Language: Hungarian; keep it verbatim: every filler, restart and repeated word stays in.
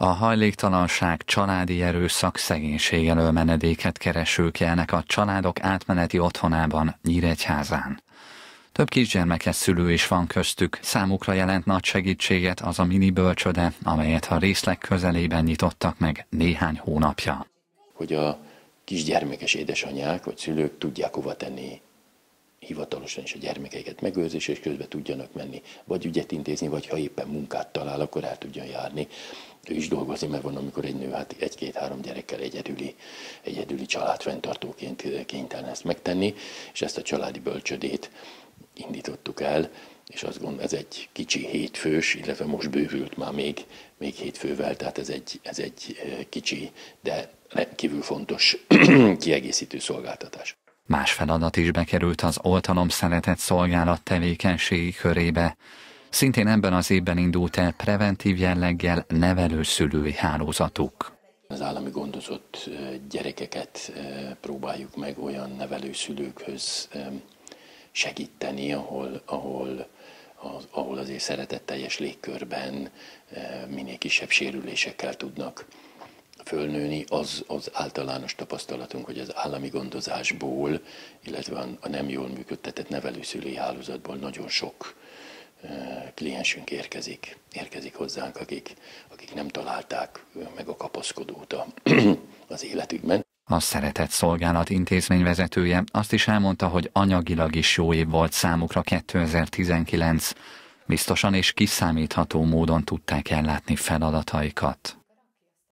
A hajléktalanság, családi erőszak, szegénység elől menedéket keresők élnek a családok átmeneti otthonában, Nyíregyházán. Több kisgyermekes szülő is van köztük, számukra jelent nagy segítséget az a mini bölcsöde, amelyet a részleg közelében nyitottak meg néhány hónapja. Hogy a kisgyermekes édesanyák vagy szülők tudják hova tenni hivatalosan is a gyermekeiket megőrzés, és közben tudjanak menni, vagy ügyet intézni, vagy ha éppen munkát talál, akkor el tudjon járni. Ő is dolgozni, mert van, amikor egy nő hát egy-két-három gyerekkel egyedüli, egyedüli családfenntartóként kénytelen ezt megtenni, és ezt a családi bölcsödét indítottuk el, és azt gondolom, ez egy kicsi hétfős, illetve most bővült már még, még hétfővel, tehát ez egy, ez egy kicsi, de rendkívül fontos kiegészítő szolgáltatás. Más feladat is bekerült az Oltalom Szeretet Szolgálat tevékenységi körébe. Szintén ebben az évben indult el preventív jelleggel nevelőszülői hálózatuk. Az állami gondozott gyerekeket próbáljuk meg olyan nevelőszülőkhöz segíteni, ahol, ahol, az, ahol azért szeretetteljes légkörben minél kisebb sérülésekkel tudnak fölnőni. Az, az általános tapasztalatunk, hogy az állami gondozásból, illetve a nem jól működtetett nevelőszülői hálózatból nagyon sok kliensünk érkezik, érkezik hozzánk, akik, akik nem találták meg a kapaszkodót az életükben. A Szeretett Szolgálat intézményvezetője azt is elmondta, hogy anyagilag is jó év volt számukra kétezer-tizenkilenc. Biztosan és kiszámítható módon tudták ellátni feladataikat.